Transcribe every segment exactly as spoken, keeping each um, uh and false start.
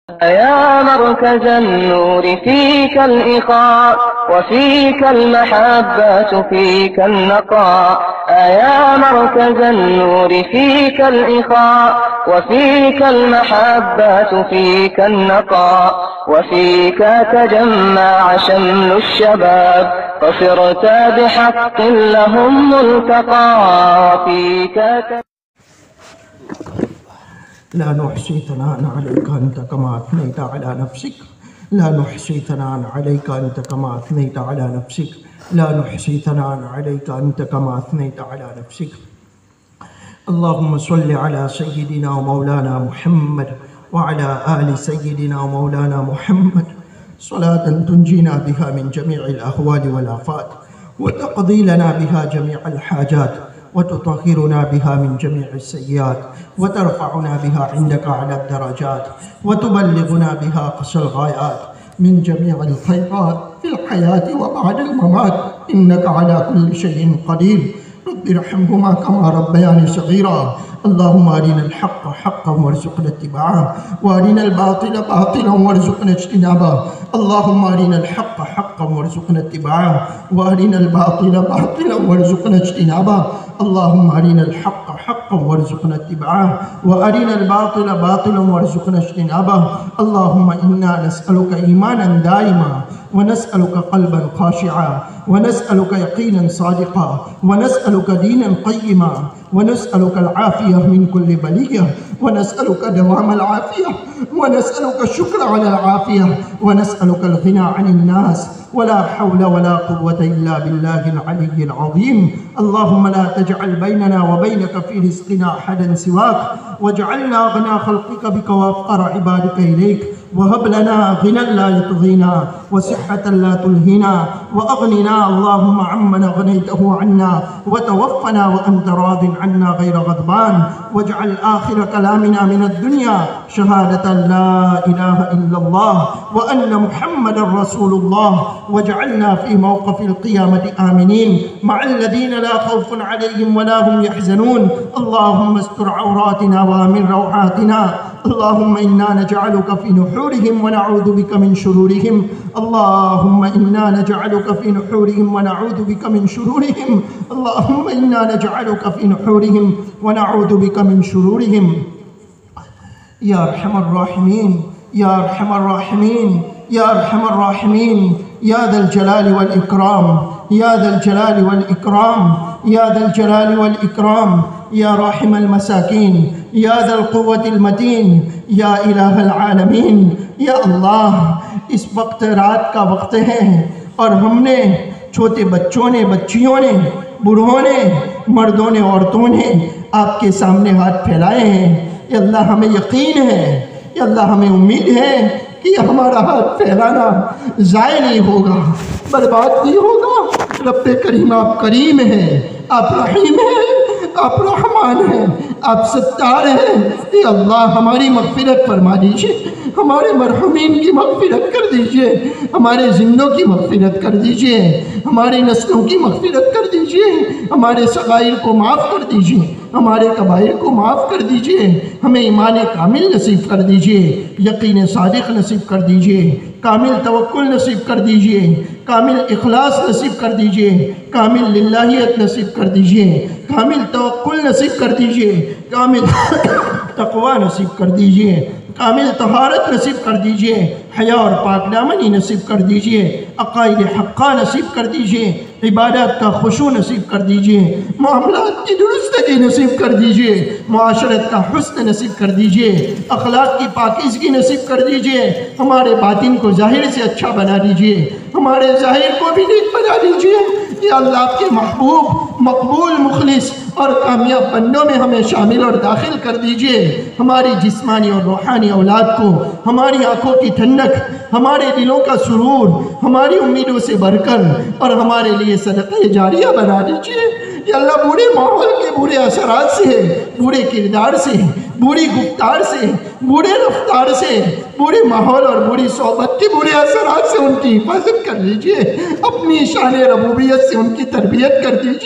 يا مركز النور فيك الإخاء وفيك المحبة فيك النقاء. يا مركز النور فيك الإخاء وفيك المحبة فيك النقاء وفيك تجمع شمل الشباب فصرت بحق لهم ملتقى وفيك لا نحصي ثناء عليك أنت كما أثنيت على نفسك. لا نحصي ثناء عليك أنت كما أثنيت على نفسك. لا نحصي ثناء عليك أنت كما أثنيت على نفسك. اللهم صل على سيدنا ومولانا محمد وعلى آل سيدنا ومولانا محمد صلاة تنجينا بها من جميع الأهوال والآفات وتقضي لنا بها جميع الحاجات وتطهرنا بها من جميع السيئات وترفعنا بها عندك على الدرجات وتبلغنا بها أقصى الغايات من جميع الخيرات في الحياة وبعد الممات إنك على كل شيء قدير. رب ارحمهما كما ربياني صغيرا. اللهم أرنا الحق حقا وارزقنا اتباعه وأرنا الباطل باطلا وارزقنا اجتنابه. اللهم أرنا الحق حقا وارزقنا اتباعه وأرنا الباطل باطلا وارزقنا اجتنابه. اللهم أرنا الحق حقا وارزقنا اتباعه وأرنا الباطل باطلا وارزقنا اجتنابه. اللهم إنا نسألك إيمانا دائما ونسألك قلبا خاشعا ونسألك يقينا صادقا ونسألك دينا قيما ونسألك العافية من كل بلية ونسألك دوام العافية ونسألك الشكر على العافية ونسألك الغنى عن الناس ولا حول ولا قوة إلا بالله العلي العظيم. اللهم لا تجعل بيننا وبينك في رزقنا أحدا سواك واجعلنا أغنى خلقك بك وأفقر عبادك إليك وهب لنا غنى لا يطغينا وصحة لا تلهينا وأغننا اللهم عمن أغنيته عنا وتوفنا وأنت راض عنا غير غضبان. واجعل آخر كلامنا من الدنيا شهادة لا إله إلا الله وأن محمد رسول الله واجعلنا في موقف القيامة آمنين مع الذين لا خوف عليهم ولا هم يحزنون. اللهم استر عوراتنا وآمن روعاتنا. اللهم إنا نجعلك في نحورهم ونعوذ بك من شرورهم. اللهم إنا نجعلك في نحورهم ونعوذ بك من شرورهم. اللهم إنا نجعلك في نحورهم ونعوذ بك من شرورهم. يا أرحم الراحمين يا أرحم الراحمين يا أرحم الراحمين يا ذا الجلال والإكرام يا ذا الجلال والإكرام يا ذا الجلال والإكرام يا راحم المساكين يا ذا القوة المتين يا إله العالمين. یا اللہ اس وقت رات کا وقت ہے اور ہم نے چھوٹے بچوں نے بچیوں نے بوڑھوں نے مردوں نے عورتوں نے آپ کے سامنے ہاتھ پھیلائے ہیں. یا اللہ ہمیں یقین ہے یا اللہ ہمیں امید ہے کہ ہمارا ہاتھ پھیلانا ضائع نہیں ہوگا برباد نہیں ہوگا. رب کریم آپ کریم ہیں آپ رحیم ہیں آپ رحمان ہیں آپ ستار ہیں. اے اللہ ہماری مغفرت فرما دیجئے ہمارے مرحومین کی مغفرت کر دیجئے ہمارے زندوں کی مغفرت کر دیجئے ہمارے نسلوں کی مغفرت کر دیجئے ہمارے صغائر کو معاف کر دیجئے ہمارے کبائر کو معاف کر دیجئے ہمیں ایمان کامل نصیب کر دیجئے یقین صادق نصیب کر دیجئے کامل توکل نصیب کر دیجئے کامل اخلاص نصیب کر دیجئے کامل للہیت نصیب کر دیجئے کامل توکل نصیب کر دیجئے کامل تقوی نصیب کر دیجئے کامل طہارت نصیب کر دیجئے حیا اور پاک دامنی نصیب کر دیجئے عقائد حقہ نصیب کر دیجئے عبادات کا خشوع نصیب کر دیجئے معاملات کی درستگی نصیب کر دیجئے معاشرت کا حسن نصیب کر دیجئے اخلاق کی پاکیزگی نصیب کر دیجئے ہمارے باطن کو ظاہر سے اچھا بنا دیجئے ہمارے ظاہر کو بھی نیک بنا دیجئے. یا اللہ آپ کے محبوب مقبول مخلص اور کامیاب بندوں میں ہمیں شامل اور داخل کر دیجئے. ہماری جسمانی اور روحانی اولاد کو ہماری آنکھوں کی ٹھنڈک ہمارے دلوں کا سرور ہماری امیدوں سے بڑھ کر اور ہمارے لیے صدقہ جاریہ بنا دیجئے. یا اللہ برے ماحول کے برے اثرات سے برے کردار سے بری گفتار سے برے رفتار سے برے ماحول اور بری صحبت کے برے اثرات سے ان کی حفاظت کر لیجئے اپنی شان ربوبیت سے ان کی تربیت کر دیجئے.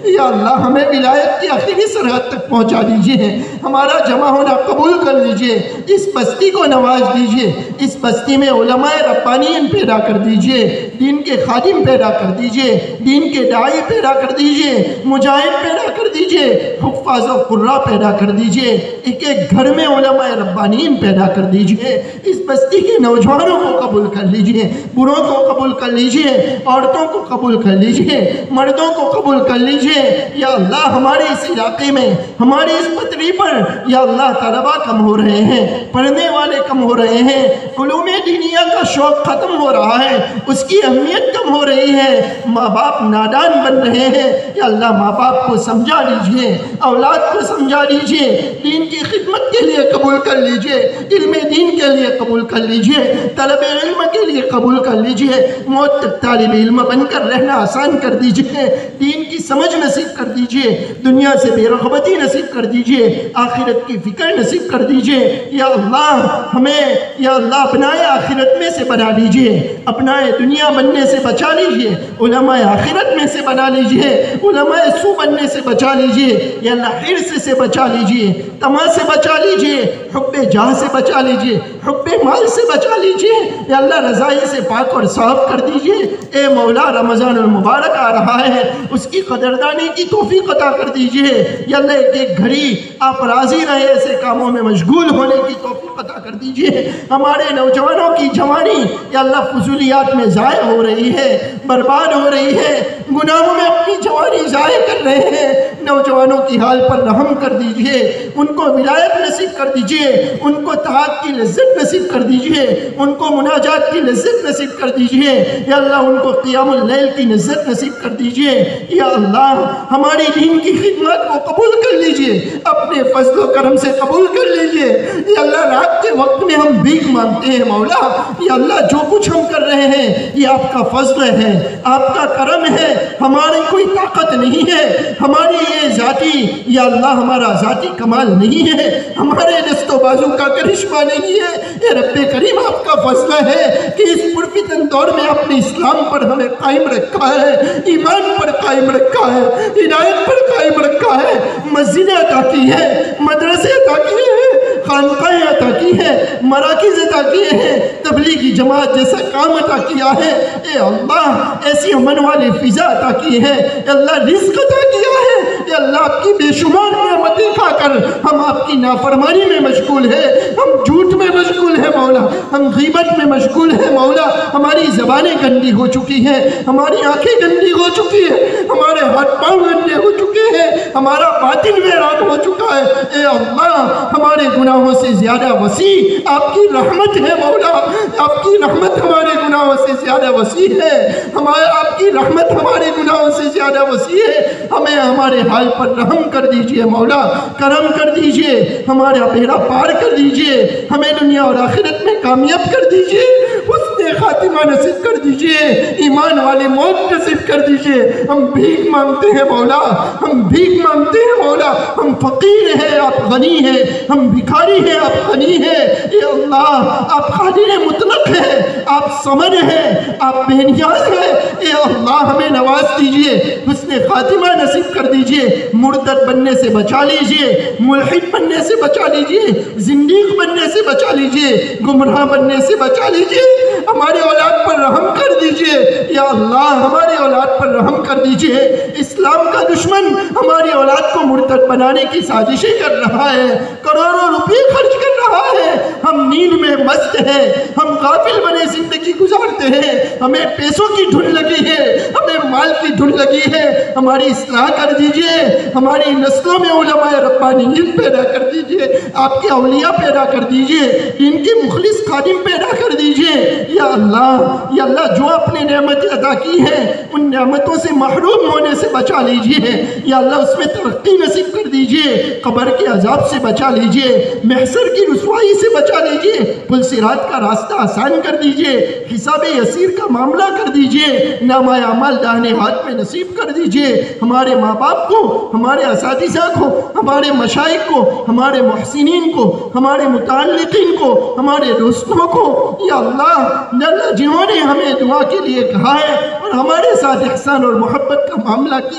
یا اللہ ہمیں ولایت کی آخری سرحد تک پہنچا دیجئے، ہمارا جمع ہونا قبول کر لیجئے، اس بستی کو نواز دیجئے، اس بستی میں علماء ربانیین پیدا کر دیجئے، دین کے خادم پیدا کر دیجئے، دین کے داعی پیدا کر دیجئے، مجاہد پیدا کر دیجئے، حفاظ و قراء پیدا کر دیجئے، ایک ایک گھر میں علماء ربانیین پیدا کر دیجئے، اس بستی کے نوجوانوں کو قبول کر لیجئے، بوڑھوں کو قبول کر لیجئے، عورتوں کو قبول کر لیجئے، مردوں کو قبول کر لیجئے۔ یا اللہ ہمارے اس علاقے میں، ہماری اس پتری پر یا اللہ طلبہ کم ہو رہے ہیں، پڑھنے والے کم ہو رہے ہیں، علوم دینیہ کا شوق ختم ہو رہا ہے، اس کی اہمیت کم ہو رہی ہے، ماں باپ نادان بن رہے ہیں۔ یا اللہ ماں باپ کو سمجھا لیجئے، اولاد کو سمجھا لیجئے، دین کی خدمت کے لیے قبول کر لیجئے، علم دین کے لیے قبول کر لیجئے، طلب علم کے لیے قبول کر لیجئے، موت تک طالب علم بن کر رہنا آسان کر دیجئے، دین کی سمجھ نصیب کر دیجئے، دنیا سے بے رغبتی نصیب کر دیجئے، آخرت کی فکر نصیب کر دیجئے۔ یا اللہ ہمیں یا اللہ اپنائے آخرت میں سے بنا لیجئے، اپنائے دنیا بننے سے بچا لیجئے، علماء آخرت میں سے بنا لیجئے، علماء سو بننے سے بچا لیجئے، یا اللہ حرص سے بچا لیجئے، طمع سے بچا لیجئے، حب جاہ سے بچا لیجئے، حب مال سے بچا لیجئے، یا اللہ رضائی سے پاک اور صاف کر دیجئے۔ اے مولا رمضان المبارک آ رہا ہے، اس کی قدردانی کی توفیق عطا کر دیجئے۔ یا اللہ ایک ایک گھڑی آپ راضی رہے ایسے کاموں میں مشغول ہونے کی توفیق عطا کر دیجئے۔ ہمارے نوجوانوں کی جوانی یا اللہ فضولیات میں ضائع ہو رہی ہے، برباد ہو رہی ہے، گناہوں میں اپنی جوانی ضائع کر رہے ہیں۔ نوجوانوں کی حال پر رحم کر دیجئے، ان کو ولایت نصیب کر دیجئے، ان کو طاعت کی لذت نصیب کر دیجئے، ان کو مناجات کی لذت نصیب کر دیجئے، یا اللہ ان کو قیام اللیل کی لذت نصیب کر دیجئے۔ یا اللہ ہماری دین کی خدمت کو قبول کر لیجئے، اپنے فضل و کرم سے قبول کر لیجئے۔ یا اللہ رات کے وقت میں ہم بھیک مانگتے ہیں مولا، یا اللہ جو کچھ ہم کر رہے ہیں یہ آپ کا فضل ہے، آپ کا کرم ہے، ہماری کوئی طاقت نہیں ہے، ہماری یہ ذاتی یا اللہ ہمارا ذاتی کمال نہیں ہے، ہمارے دست و بازو کا کرشمہ نہیں ہے۔ اے رب کریم آپ کا فضل ہے کہ اس پرفتن دور میں آپ نے اسلام پر ہمیں قائم رکھا ہے، ایمان پر قائم رکھا ہے، ہدایت پر قائم رکھا ہے، مسجدیں عطا کی ہے، مدرسے عطا کیے ہیں، خانقاہیں عطا کی ہے، مراکز عطا کیے ہیں، تبلیغی جماعت جیسا کام عطا کیا ہے۔ اے اللہ ایسی امن والی فضا عطا کی ہے، اے اللہ رزق عطا کیا ہے، اے اللہ آپ کی بے شمار نعمتیں کھا کر ہم آپ کی نافرمانی میں مشغول ہیں، ہم جھوٹ میں مشغول ہیں مولا، ہم غیبت میں مشغول ہیں مولا، ہماری زبانیں گندی ہو چکی ہیں، ہماری آنکھیں گندی ہو چکی ہیں، ہمارے ہاتھ پاؤں گندے ہو چکے ہیں، ہمارا باطن ویران ہو چکا ہے۔ اے اللہ ہمارے گناہوں سے زیادہ وسیع آپ کی رحمت ہے مولا، آپ کی رحمت ہمارے گناہوں سے زیادہ وسیع ہے، ہمارے آپ کی رحمت ہمارے گناہوں سے زیادہ وسیع ہے۔ ہمیں ہمارے حال پر رحم کر دیجئے مولا، کرم کر دیجئے، ہمارا بیڑا پار کر دیجئے، ہمیں دنیا اور آخرت میں کامیاب کر دیجئے، حسن خاتمہ نصیب کر دیجئے، ایمان والی موت نصیب کر دیجئے۔ ہم بھیک مانگتے ہیں مولا، ہم بھیک مانگتے ہیں مولا، ہم فقیر ہیں آپ غنی ہیں، ہم بھکاری ہیں آپ غنی ہیں۔ اے اللہ آپ قادر مطلق ہیں، آپ صمد ہیں، آپ بے نیاز ہیں۔ اے اللہ ہمیں نواز دیجئے، حسن خاتمہ نصیب کر دیجئے، مرتد بننے سے بچا لیجئے، ملحد بننے سے بچا لیجئے، زندیق بننے سے بچا لیجئے، گمراہ بننے سے بچا لیجئے، ہمارے اولاد پر رحم کر دیجئے۔ یا اللہ ہماری اولاد پر رحم کر دیجئے، اسلام کا دشمن ہماری اولاد کو مرتد بنانے کی سازشیں کر رہا ہے، کروڑوں روپے خرچ کر رہا ہے، ہم نیند میں مست ہیں، ہم غافل بنے زندگی گزارتے ہیں، ہمیں پیسوں کی دھن لگی ہے، ہمیں مال کی دھن لگی ہے، ہماری اصلاح کر دیجئے، ہماری نسلوں میں علماء ربانیین پیدا کر دیجئے، آپ کے اولیاء پیدا کر دیجئے، ان کے مخلص خادم پیدا کر دیجئے۔ یا اللہ یا اللہ جو اپنے نعمتیں عطا کی ہیں ان نعمتوں سے محروم ہونے سے بچا لیجئے، یا اللہ اس میں ترقی نصیب کر دیجئے، قبر کے عذاب سے بچا لیجئے، محشر کی رسوائی سے بچا لیجئے، پل صراط کا راستہ آسان کر دیجئے، حساب یسیر کا معاملہ کر دیجئے، نامہ اعمال داہنے ہاتھ میں نصیب کر دیجئے، ہمارے ماں باپ کو، ہمارے اساتذہ کو، ہمارے مشائخ کو، ہمارے محسنین کو، ہمارے متعلقین کو، ہمارے دوستوں کو، یا اللہ جنہوں نے ہمیں دعا کے لیے کہا ہے اور ہمارے ساتھ احسان اور محبت کا معاملہ کیا ہے،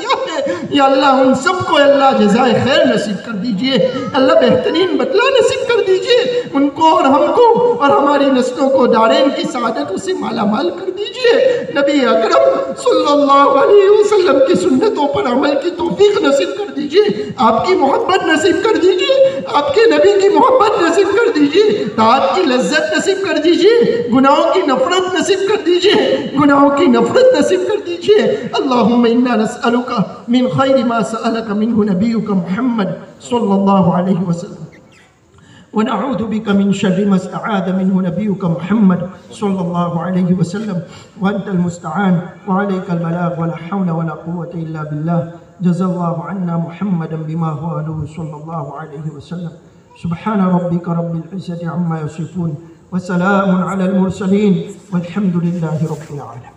یا اللہ ان سب کو اللہ جزائے خیر نصیب کر دیجئے، اللہ بہترین بدلہ نصیب کر دیجئے ان کو اور ہم کو اور ہماری نسلوں کو دارین کی سعادتوں سے مالا مال کر دیجئے۔ نبی اکرم صلی اللہ علیہ وسلم کی سنتوں پر عمل کی توفیق نصیب کر دیجئے، آپ کی محبت نصیب کر دیجئے، آپ کے نبی کی محبت نصیب کر دیجئے، طاعت کی لذت نصیب کر دیجئے، گناہوں کی نفرت نصیب کر دیجئے، گناہوں کی نفرت نصیب کر دیجئے۔ اللہم انا نسألک من خیر ما سألک منہ نبیک محمد صلی اللہ علیہ وسلم، ونعوذ بك من شر ما استعاذ منه نبيك محمد صلى الله عليه وسلم، وأنت المستعان وعليك البلاغ ولا حول ولا قوة إلا بالله. جزا الله عنا محمدا بما هو أهله صلى الله عليه وسلم. سبحان ربك رب العزة عما يصفون وسلام على المرسلين والحمد لله رب العالمين.